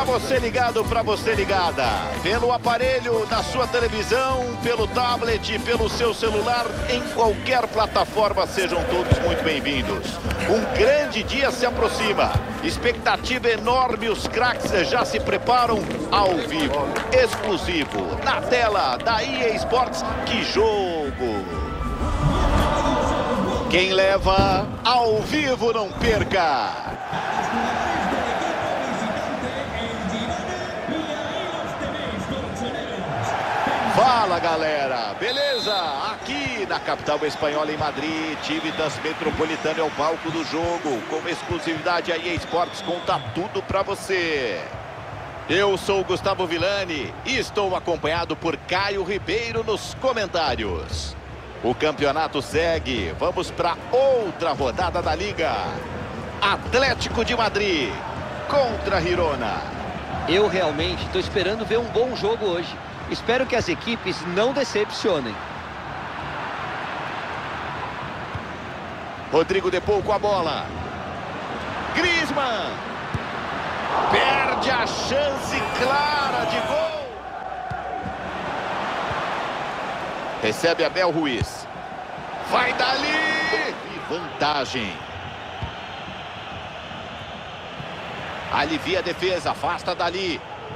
Pra você ligado, pra você ligada, pelo aparelho, na sua televisão, pelo tablet, pelo seu celular, em qualquer plataforma, sejam todos muito bem-vindos. Um grande dia se aproxima, expectativa enorme, os craques já se preparam ao vivo, exclusivo, na tela da EA Sports. Que jogo! Quem leva ao vivo não perca! Fala galera, beleza? Aqui na capital espanhola em Madrid, Tívitas Metropolitano é o palco do jogo. Com exclusividade a EA Sports conta tudo pra você. Eu sou o Gustavo Villani e estou acompanhado por Caio Ribeiro nos comentários. O campeonato segue, vamos para outra rodada da Liga. Atlético de Madrid contra Girona. Eu realmente estou esperando ver um bom jogo hoje. Espero que as equipes não decepcionem. Rodrigo Depou com a bola. Griezmann. Perde a chance clara de gol. Recebe Abel Ruiz. Vai dali. E vantagem. Alivia a defesa, afasta dali.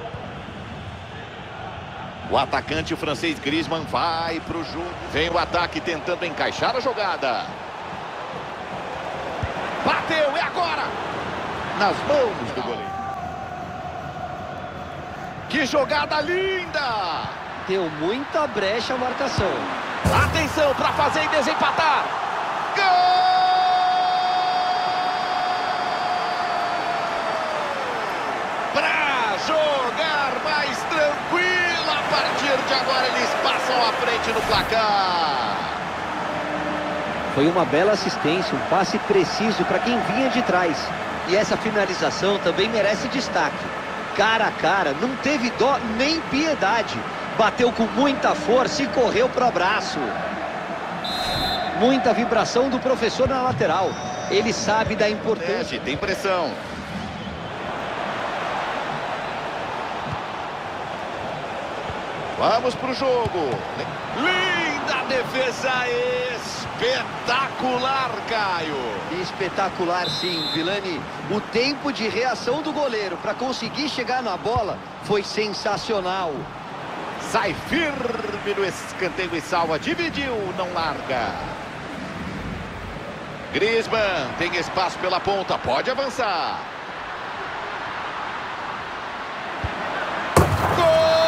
O atacante o francês Griezmann vai para o jogo. Vem o ataque tentando encaixar a jogada. Bateu, é agora! Nas mãos do goleiro. Que jogada linda! Deu muita brecha a marcação. Atenção para fazer e desempatar. Gol! Para jogar mais tranquilo. A partir de agora eles passam à frente no placar. Foi uma bela assistência, um passe preciso para quem vinha de trás. E essa finalização também merece destaque. Cara a cara, não teve dó nem piedade. Bateu com muita força e correu para o abraço. Muita vibração do professor na lateral. Ele sabe da importância. Tem pressão. Vamos pro jogo. Linda defesa, espetacular, Caio. Espetacular, sim, Villani. O tempo de reação do goleiro para conseguir chegar na bola foi sensacional. Sai firme no escanteio e salva. Dividiu, não larga. Griezmann tem espaço pela ponta, pode avançar. Gol!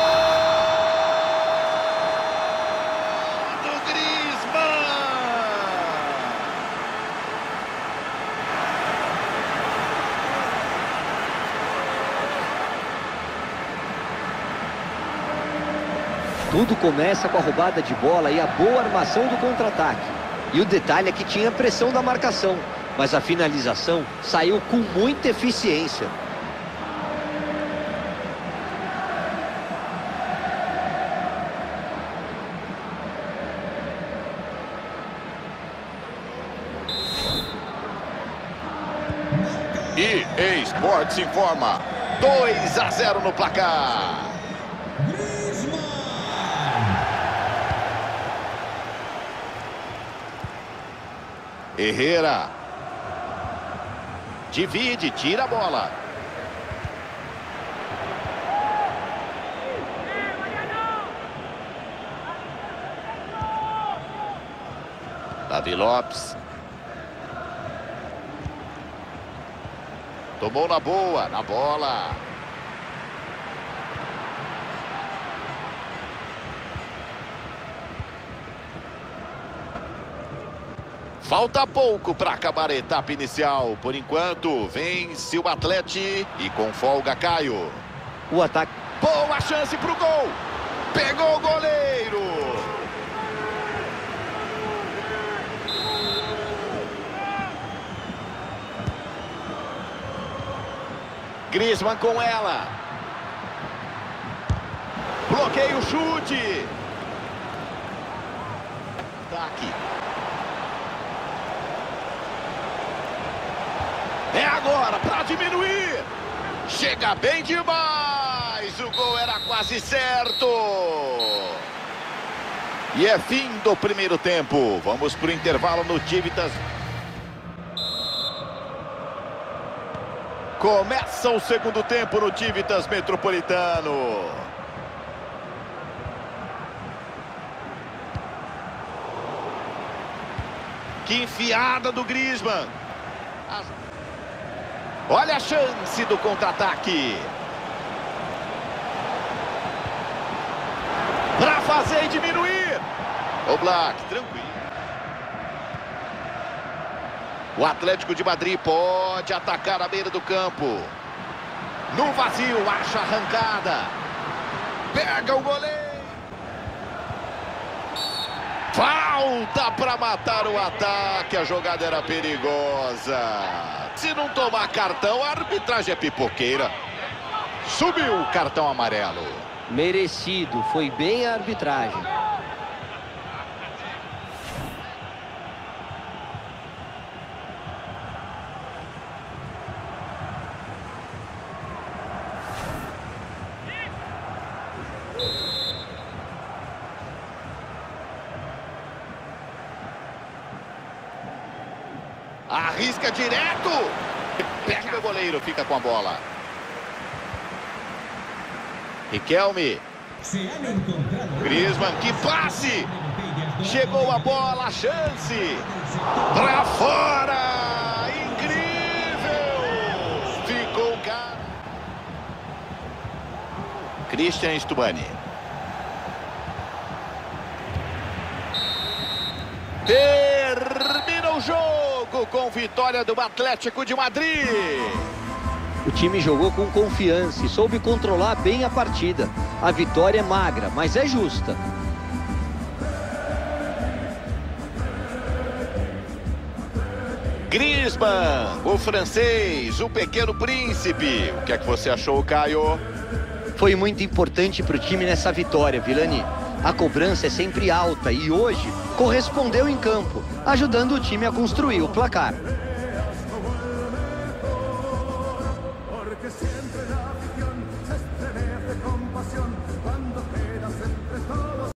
Tudo começa com a roubada de bola e a boa armação do contra-ataque. E o detalhe é que tinha pressão da marcação, mas a finalização saiu com muita eficiência. EA Sports informa 2-0 no placar. Herrera. Divide, tira a bola. Davi Lopes. Tomou na boa, na bola. Falta pouco para acabar a etapa inicial. Por enquanto, vence o Atlético e com folga, Caio. O ataque. Boa chance para o gol. Pegou o goleiro. Griezmann com ela. Bloqueia o chute. Ataque. É agora para diminuir. Chega bem demais. O gol era quase certo. E é fim do primeiro tempo. Vamos para o intervalo no Civitas. Começa o segundo tempo no Civitas Metropolitano. Que enfiada do Griezmann. Olha a chance do contra-ataque. Para fazer e diminuir. O Black, tranquilo. O Atlético de Madrid pode atacar a beira do campo. No vazio, acha arrancada. Pega o goleiro. Falta para matar o ataque. A jogada era perigosa. Se não tomar cartão, a arbitragem é pipoqueira. Subiu o cartão amarelo. Merecido, foi bem a arbitragem. Arrisca direto. Pega o goleiro, fica com a bola. Riquelme. Griezmann, que passe. Chegou a bola, a chance. Pra fora. Incrível. Ficou o cara. Christian Stubani. Termina o jogo com vitória do Atlético de Madrid. O time jogou com confiança e soube controlar bem a partida. A vitória é magra, mas é justa. Griezmann, o francês, o pequeno príncipe. O que é que você achou, Caio? Foi muito importante para o time nessa vitória, Vilani. A cobrança é sempre alta e hoje correspondeu em campo, ajudando o time a construir o placar.